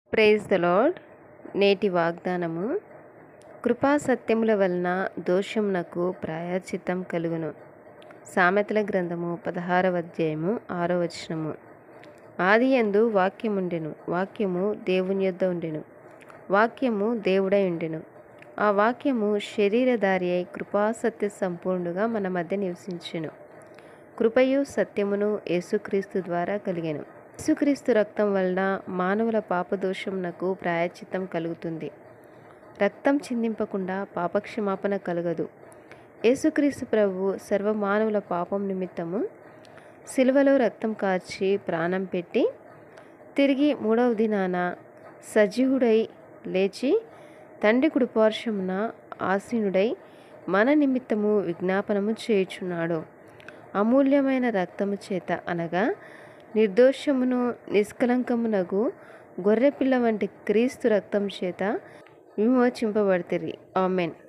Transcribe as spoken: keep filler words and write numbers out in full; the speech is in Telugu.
Praise the lord. నేటి వాగ్దానము, కృపా సత్యముల వలన దోషమునకు ప్రాయశ్చిత్తం కలుగును. సామెతల గ్రంథము పదహారవ అధ్యాయము ఆరో వచనము. ఆది యందు వాక్యముండెను, వాక్యము దేవుని యొద్ద ఉండెను, వాక్యము దేవుడై ఉండెను. ఆ వాక్యము శరీరధారి అయి కృపాసత్య సంపూర్ణుగా మన మధ్య నివసించెను. కృపయు సత్యమును యేసుక్రీస్తు ద్వారా కలిగెను. యేసుక్రీస్తు రక్తం వలన మానవుల పాపదోషమునకు ప్రాయశ్చిత్తం కలుగుతుంది. రక్తం చిందింపకుండా పాపక్షమాపణ కలగదు. యేసుక్రీస్తు ప్రభువు సర్వమానవుల పాపం నిమిత్తము సిలువలో రక్తం కార్చి ప్రాణం పెట్టి తిరిగి మూడవ దినాన సజీవుడై లేచి తండ్రి కుడిపార్శ్వమున ఆసీనుడై మన నిమిత్తము విజ్ఞాపనము చేయుచున్నాడు. అమూల్యమైన రక్తము చేత అనగా నిర్దోషమును నిష్కలంకమునగు గొర్రెపిల్ల వంటి క్రీస్తు రక్తం చేత విమోచింపబడితిరి. ఆమెన్.